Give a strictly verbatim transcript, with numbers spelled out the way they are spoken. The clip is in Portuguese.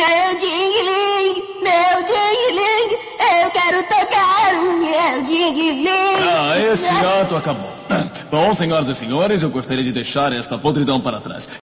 Meu ding-ling, meu ding-ling, eu quero tocar o meu ding-ling. Ah, esse ato acabou. Bom, senhoras e senhores, eu gostaria de deixar esta podridão para trás.